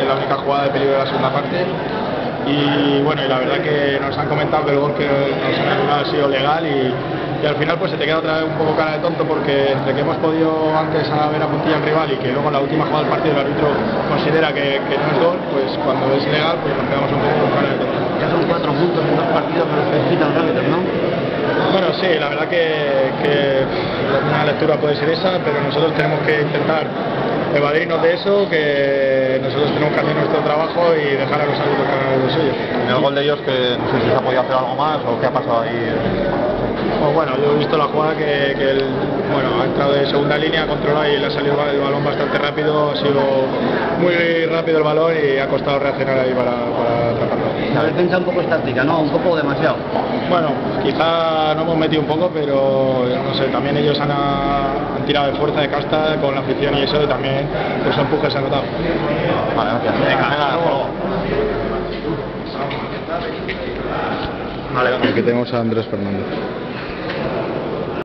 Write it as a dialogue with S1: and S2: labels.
S1: la única jugada de peligro de la segunda parte. Y bueno, y la verdad que nos han comentado que el gol que nos han anulado ha sido legal y al final pues se te queda otra vez un poco cara de tonto, porque entre que hemos podido antes a ver a puntilla en rival y que luego en la última jugada del partido el árbitro considera que no es gol, pues cuando es legal pues nos quedamos un poco con cara de tonto.
S2: Ya son 4 puntos en 2 partidos que los felicitan los árbitros, ¿no?
S1: Bueno, sí, la verdad que una lectura puede ser esa, pero nosotros tenemos que intentar evadirnos de eso, que nosotros tenemos que hacer nuestro trabajo y dejar a los árbitros que hagan lo suyo.
S3: En el gol de ellos, que no sé si se ha podido hacer algo más o qué ha pasado ahí.
S1: Pues bueno, yo he visto la jugada que ha entrado de segunda línea, ha controlado y le ha salido el balón bastante rápido, ha sido muy rápido el balón y ha costado reaccionar ahí para atraparlo.
S2: La defensa un poco estática, ¿no? Un poco demasiado.
S1: Bueno, quizá no hemos metido un poco, pero no sé, también ellos han tirado de fuerza, de casta con la afición y eso, y también pues su empuje se ha notado.
S3: Vale, gracias. Venga,
S1: Vale, aquí tenemos a Andrés Fernández.